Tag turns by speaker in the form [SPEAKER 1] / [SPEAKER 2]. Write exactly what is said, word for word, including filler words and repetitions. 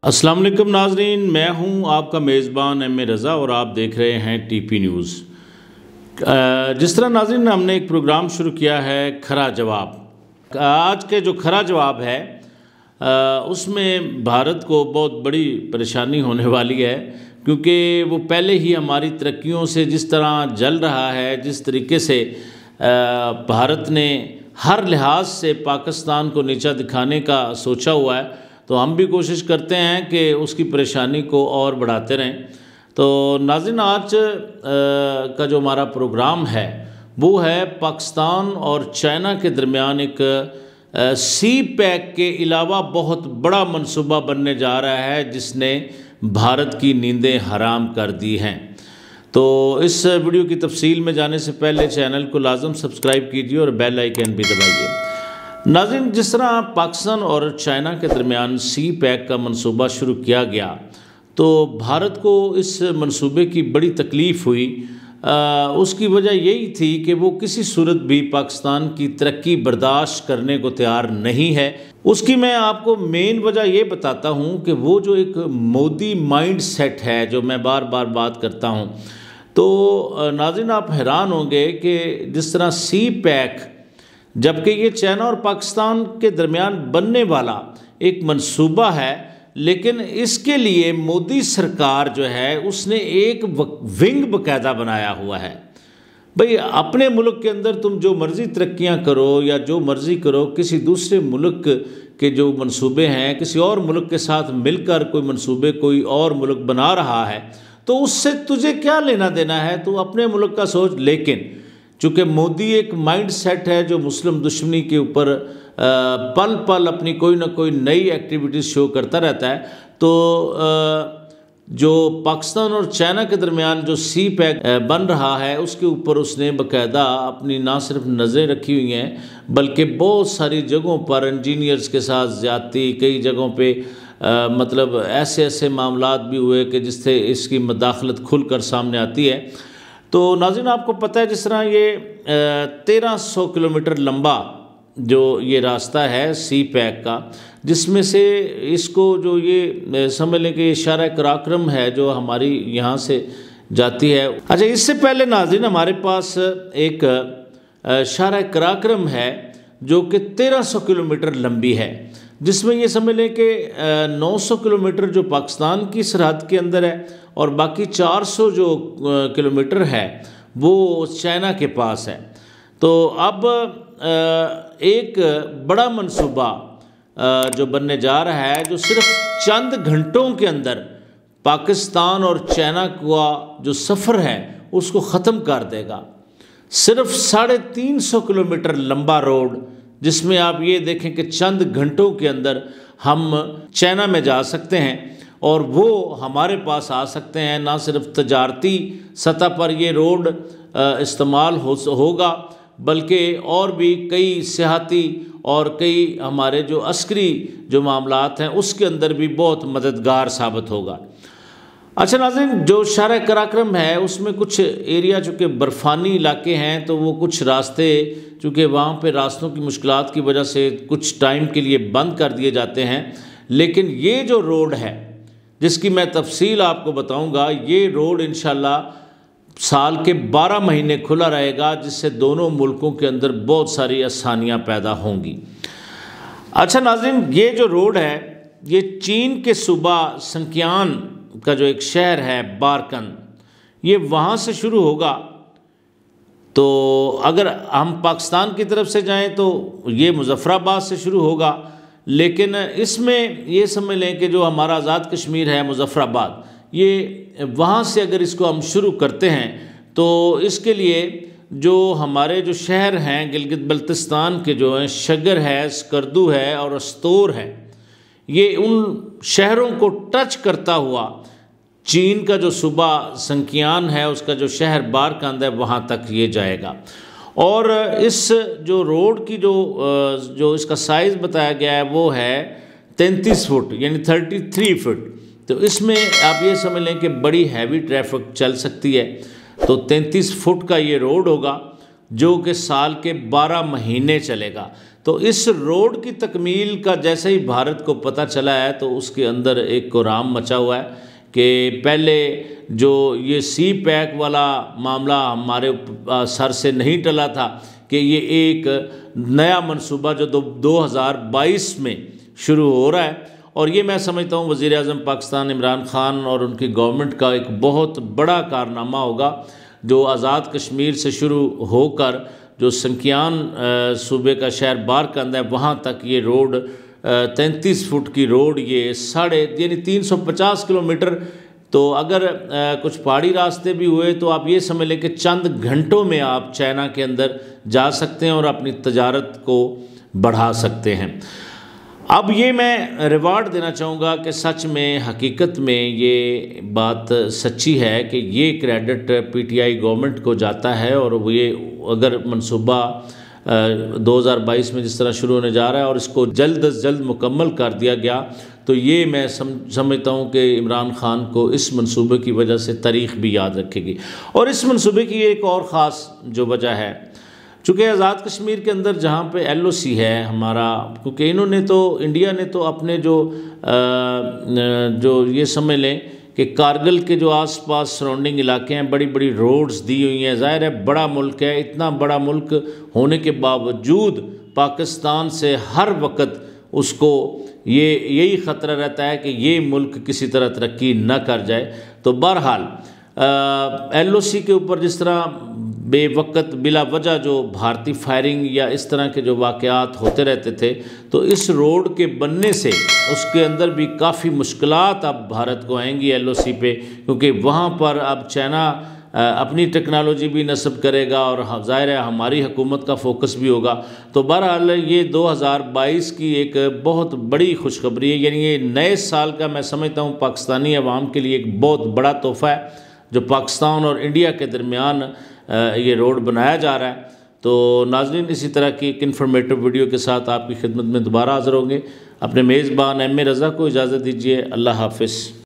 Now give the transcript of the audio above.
[SPEAKER 1] السلام علیکم ناظرین، میں ہوں آپ کا میزبان ایم اے رضا اور آپ دیکھ رہے ہیں ٹی پی نیوز۔ جس طرح ناظرین ہم نے ایک پروگرام شروع کیا ہے کھرا جواب۔ آج کے جو کھرا جواب ہے اس میں بھارت کو بہت بڑی پریشانی ہونے والی ہے، کیونکہ وہ پہلے ہی ہماری ترقیوں سے جس طرح جل رہا ہے، جس طریقے سے بھارت نے ہر لحاظ سے پاکستان کو نیچا دکھانے کا سوچا ہوا ہے، تو ہم بھی کوشش کرتے ہیں کہ اس کی پریشانی کو اور بڑھاتے رہیں۔ تو ناظرین، آج کا جو ہمارا پروگرام ہے وہ ہے پاکستان اور چائنا کے درمیان ایک سی پیک کے علاوہ بہت بڑا منصوبہ بننے جا رہا ہے، جس نے بھارت کی نیندیں حرام کر دی ہیں۔ تو اس ویڈیو کی تفصیل میں جانے سے پہلے چینل کو لازم سبسکرائب کیجیے اور بیل آئیکن بھی دبائیے۔ ناظرین، جس طرح پاکستان اور چائنا کے درمیان سی پیک کا منصوبہ شروع کیا گیا تو بھارت کو اس منصوبے کی بڑی تکلیف ہوئی۔ اس کی وجہ یہی تھی کہ وہ کسی صورت بھی پاکستان کی ترقی برداشت کرنے کو تیار نہیں ہے۔ اس کی میں آپ کو مین وجہ یہ بتاتا ہوں کہ وہ جو ایک مودی مائنڈ سیٹ ہے، جو میں بار بار بات کرتا ہوں، تو ناظرین آپ حیران ہوں گے کہ جس طرح سی پیک، جبکہ یہ چائنا اور پاکستان کے درمیان بننے والا ایک منصوبہ ہے، لیکن اس کے لیے مودی سرکار جو ہے اس نے ایک ونگ باقاعدہ بنایا ہوا ہے۔ بھئی اپنے ملک کے اندر تم جو مرضی ترقیاں کرو یا جو مرضی کرو، کسی دوسرے ملک کے جو منصوبے ہیں، کسی اور ملک کے ساتھ مل کر کوئی منصوبے کوئی اور ملک بنا رہا ہے تو اس سے تجھے کیا لینا دینا ہے، تو اپنے ملک کا سوچ۔ لیکن چونکہ مودی ایک مائنڈ سیٹ ہے جو مسلم دشمنی کے اوپر پل پل اپنی کوئی نہ کوئی نئی ایکٹیویٹیز شو کرتا رہتا ہے، تو جو پاکستان اور چائنا کے درمیان جو سی پیک بن رہا ہے اس کے اوپر اس نے باقاعدہ اپنی نہ صرف نظریں رکھی ہوئی ہیں، بلکہ بہت ساری جگہوں پر انجینئرز کے ساتھ زیادتی، کئی جگہوں پہ مطلب ایسے ایسے معاملات بھی ہوئے کہ جس سے اس کی مداخلت کھل کر سامنے آتی ہے۔ تو ناظرین آپ کو پتہ ہے جس طرح یہ تیرہ سو کلومیٹر لمبا جو یہ راستہ ہے سی پیک کا، جس میں سے اس کو جو یہ سمجھ لیں کہ شارع قراقرم ہے جو ہماری یہاں سے جاتی ہے۔ اچھا، اس سے پہلے ناظرین ہمارے پاس ایک شارع قراقرم ہے جو کہ تیرہ سو کلومیٹر لمبی ہے، جس میں یہ سمجھ لیں کہ نو سو کلومیٹر جو پاکستان کی سرحد کے اندر ہے اور باقی چار سو جو کلومیٹر ہے وہ چائنا کے پاس ہے۔ تو اب ایک بڑا منصوبہ جو بننے جا رہا ہے، جو صرف چند گھنٹوں کے اندر پاکستان اور چائنا کا جو سفر ہے اس کو ختم کر دے گا۔ صرف ساڑھے تین سو کلومیٹر لمبا روڈ، جس میں آپ یہ دیکھیں کہ چند گھنٹوں کے اندر ہم چائنا میں جا سکتے ہیں اور وہ ہمارے پاس آ سکتے ہیں۔ نہ صرف تجارتی سطح پر یہ روڈ استعمال ہوگا، بلکہ اور بھی کئی سیاحتی اور کئی ہمارے جو عسکری جو معاملات ہیں اس کے اندر بھی بہت مددگار ثابت ہوگا۔ اچھا ناظرین، جو شارع قراقرم ہے اس میں کچھ ایریا چونکہ برفانی علاقے ہیں، تو وہ کچھ راستے چونکہ وہاں پہ راستوں کی مشکلات کی وجہ سے کچھ ٹائم کے لیے بند کر دیے جاتے ہیں، لیکن یہ جو روڈ ہے جس کی میں تفصیل آپ کو بتاؤں گا، یہ روڈ انشاءاللہ سال کے بارہ مہینے کھلا رہے گا، جس سے دونوں ملکوں کے اندر بہت ساری آسانیاں پیدا ہوں گی۔ اچھا ناظرین، یہ جو روڈ ہے یہ چین کے صوبہ سنکیان کا جو ایک شہر ہے بارکن، یہ وہاں سے شروع ہوگا۔ تو اگر ہم پاکستان کی طرف سے جائیں تو یہ مظفر آباد سے شروع ہوگا، لیکن اس میں یہ سمجھ لیں کہ جو ہمارا آزاد کشمیر ہے مظفر آباد، یہ وہاں سے اگر اس کو ہم شروع کرتے ہیں تو اس کے لیے جو ہمارے جو شہر ہیں گلگت بلتستان کے جو ہیں، شگر ہے، سکردو ہے اور استور ہے، یہ ان شہروں کو ٹچ کرتا ہوا چین کا جو صوبہ سنکیان ہے اس کا جو شہر بارکند ہے وہاں تک یہ جائے گا۔ اور اس جو روڈ کی جو جو اس کا سائز بتایا گیا ہے وہ ہے تینتیس فٹ یعنی تھرٹی تھری فٹ۔ تو اس میں آپ یہ سمجھ لیں کہ بڑی ہیوی ٹریفک چل سکتی ہے۔ تو تینتیس فٹ کا یہ روڈ ہوگا جو کہ سال کے بارہ مہینے چلے گا۔ تو اس روڈ کی تکمیل کا جیسے ہی بھارت کو پتہ چلا ہے تو اس کے اندر ایک کورام مچا ہوا ہے کہ پہلے جو یہ سی پیک والا معاملہ ہمارے سر سے نہیں ٹلا تھا کہ یہ ایک نیا منصوبہ جو دو ہزار بائیس میں شروع ہو رہا ہے، اور یہ میں سمجھتا ہوں وزیر اعظم پاکستان عمران خان اور ان کی گورنمنٹ کا ایک بہت بڑا کارنامہ ہوگا، جو آزاد کشمیر سے شروع ہو کر جو سنکیان صوبے کا شہر بارکند ہے وہاں تک یہ روڈ تینتیس فٹ کی روڈ، یہ ساڑھے یعنی تین سو پچاس کلومیٹر، تو اگر کچھ پہاڑی راستے بھی ہوئے تو آپ یہ سمجھ لیں کہ چند گھنٹوں میں آپ چائنا کے اندر جا سکتے ہیں اور اپنی تجارت کو بڑھا سکتے ہیں۔ اب یہ میں ریوارڈ دینا چاہوں گا کہ سچ میں حقیقت میں یہ بات سچی ہے کہ یہ credit P T I government کو جاتا ہے، اور وہ یہ اگر منصوبہ دو ہزار بائیس میں جس طرح شروع ہونے جا رہا ہے اور اس کو جلد از جلد مکمل کر دیا گیا تو یہ میں سمجھتا ہوں کہ عمران خان کو اس منصوبے کی وجہ سے تاریخ بھی یاد رکھے گی۔ اور اس منصوبے کی ایک اور خاص جو وجہ ہے، چونکہ آزاد کشمیر کے اندر جہاں پہ ایل او سی ہے ہمارا، کیونکہ انہوں نے تو انڈیا نے تو اپنے جو جو یہ سمجھ لیں کہ کارگل کے جو آس پاس سراؤنڈنگ علاقے ہیں بڑی بڑی روڈز دی ہوئی ہیں، ظاہر ہے بڑا ملک ہے، اتنا بڑا ملک ہونے کے باوجود پاکستان سے ہر وقت اس کو یہ یہی خطرہ رہتا ہے کہ یہ ملک کسی طرح ترقی نہ کر جائے۔ تو بہرحال ایل او سی کے اوپر جس طرح بے وقت بلا وجہ جو بھارتی فائرنگ یا اس طرح کے جو واقعات ہوتے رہتے تھے، تو اس روڈ کے بننے سے اس کے اندر بھی کافی مشکلات اب بھارت کو آئیں گی ایل او سی پہ، کیونکہ وہاں پر اب چائنا اپنی ٹیکنالوجی بھی نصب کرے گا اور ظاہر ہے ہماری حکومت کا فوکس بھی ہوگا۔ تو بہرحال یہ دو ہزار بائیس کی ایک بہت بڑی خوشخبری ہے، یعنی یہ نئے سال کا میں سمجھتا ہوں پاکستانی عوام کے لیے ایک بہت بڑا تحفہ ہے جو پاکستان اور انڈیا کے درمیان یہ روڈ بنایا جا رہا ہے۔ تو ناظرین، اسی طرح کی ایک انفارمیٹو ویڈیو کے ساتھ آپ کی خدمت میں دوبارہ حاضر ہوں گے۔ اپنے میزبان ایم اے رضا کو اجازت دیجیے، اللہ حافظ۔